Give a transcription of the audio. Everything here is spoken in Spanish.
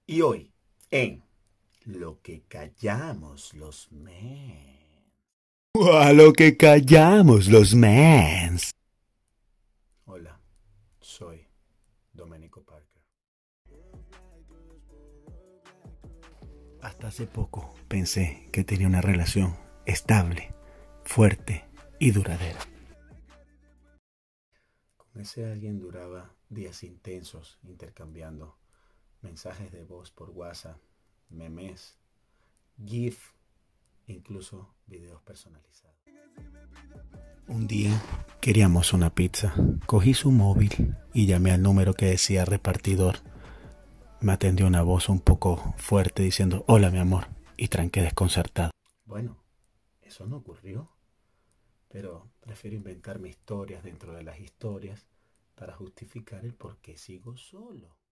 Y hoy, en Lo que callamos los men. A lo que callamos los mens. Hola, soy Domenico Parker. Hasta hace poco pensé que tenía una relación estable, fuerte y duradera. Con ese alguien duraba días intensos intercambiando mensajes de voz por WhatsApp, memes, GIF, incluso videos personalizados. Un día queríamos una pizza. Cogí su móvil y llamé al número que decía repartidor. Me atendió una voz un poco fuerte diciendo hola mi amor y tranqué desconcertado. Bueno, eso no ocurrió, pero prefiero inventarme historias dentro de las historias para justificar el por qué sigo solo.